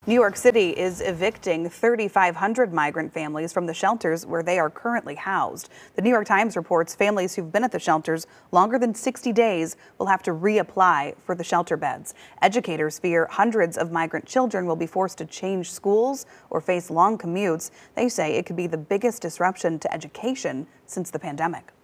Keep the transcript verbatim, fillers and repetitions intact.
New York City is evicting thirty-five hundred migrant families from the shelters where they are currently housed. The New York Times reports families who've been at the shelters longer than sixty days will have to reapply for the shelter beds. Educators fear hundreds of migrant children will be forced to change schools or face long commutes. They say it could be the biggest disruption to education since the pandemic.